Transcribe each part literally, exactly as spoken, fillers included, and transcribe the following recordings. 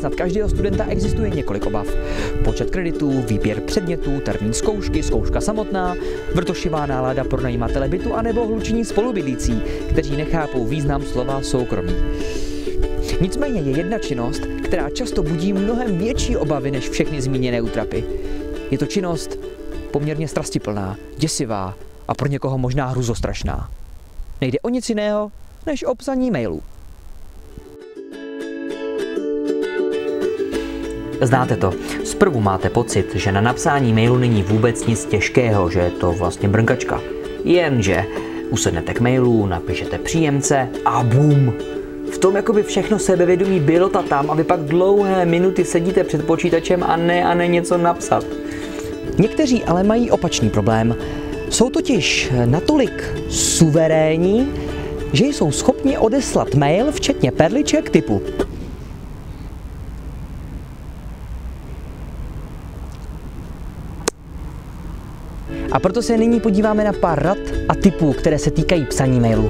snad každého studenta existuje několik obav. Počet kreditů, výběr předmětů, termín zkoušky, zkouška samotná, vrtošivá nálada pronajímatele bytu anebo hlučení spolubydlící, kteří nechápou význam slova soukromí. Nicméně je jedna činnost, která často budí mnohem větší obavy než všechny zmíněné útrapy. Je to činnost poměrně strastiplná, děsivá a pro někoho možná hruzostrašná. Nejde o nic jiného, než o psaní mailů. Znáte to. Zprvu máte pocit, že na napsání mailu není vůbec nic těžkého, že je to vlastně brnkačka. Jenže usednete k mailu, napíšete příjemce a bum! V tom jakoby všechno sebevědomí bylo ta tam a vy pak dlouhé minuty sedíte před počítačem a ne a ne něco napsat. Někteří ale mají opačný problém. Jsou totiž natolik suverénní, že jsou schopni odeslat mail včetně perliček typu A proto se nyní podíváme na pár rad a tipů, které se týkají psaní mailů.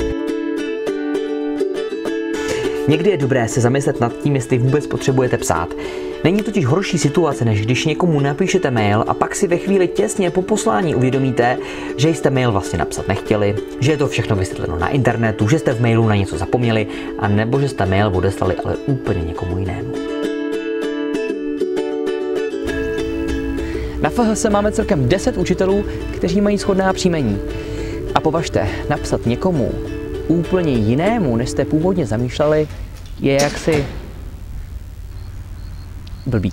Někdy je dobré se zamyslet nad tím, jestli vůbec potřebujete psát. Není totiž horší situace, než když někomu napíšete mail a pak si ve chvíli těsně po poslání uvědomíte, že jste mail vlastně napsat nechtěli, že je to všechno vysvětleno na internetu, že jste v mailu na něco zapomněli, a nebo že jste mail odeslali ale úplně někomu jinému. Na F H S máme celkem deset učitelů, kteří mají shodná příjmení. A považte, napsat někomu úplně jinému, než jste původně zamýšleli, je jaksi blbý.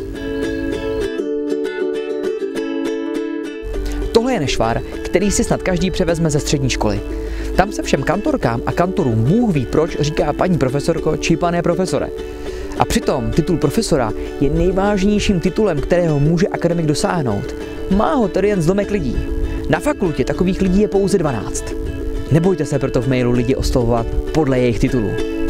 Tohle je nešvar, který si snad každý převezme ze střední školy. Tam se všem kantorkám a kantorům Bůh ví proč říká paní profesorko či pane profesore. A přitom titul profesora je nejvážnějším titulem, kterého může akademik dosáhnout. Má ho tedy jen zlomek lidí. Na fakultě takových lidí je pouze dvanáct. Nebojte se proto v mailu lidi oslovovat podle jejich titulů.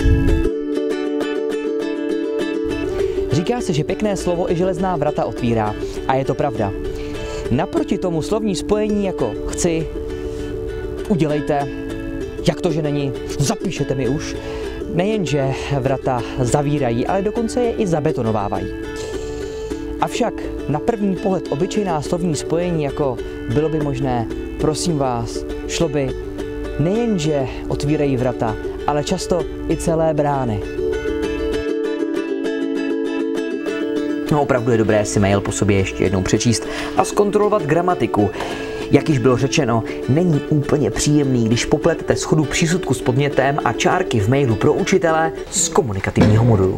Říká se, že pěkné slovo i železná vrata otvírá. A je to pravda. Naproti tomu slovní spojení jako chci, udělejte, jak to, že není, zapíšete mi už, nejenže vrata zavírají, ale dokonce je i zabetonovávají. Avšak na první pohled obyčejná slovní spojení jako bylo by možné, prosím vás, šlo by, nejenže otvírají vrata, ale často i celé brány. No, opravdu je dobré si mail po sobě ještě jednou přečíst a zkontrolovat gramatiku. Jak již bylo řečeno, není úplně příjemný, když popletete schodu přísudku s podmětem a čárky v mailu pro učitele z komunikativního modulu.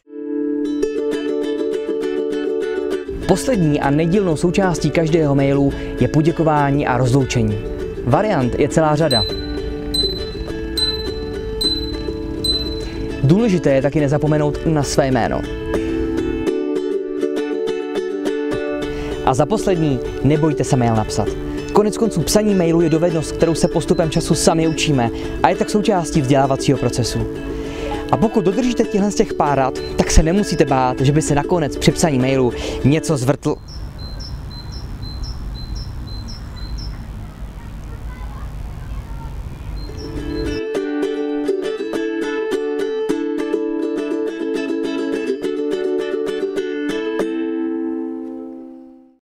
Poslední a nedílnou součástí každého mailu je poděkování a rozloučení. Variant je celá řada. Důležité je taky nezapomenout na své jméno. A za poslední, nebojte se mail napsat. Konec konců psaní mailu je dovednost, kterou se postupem času sami učíme a je tak součástí vzdělávacího procesu. A pokud dodržíte těchto z těch pár rad, tak se nemusíte bát, že by se nakonec při psaní mailu něco zvrtl.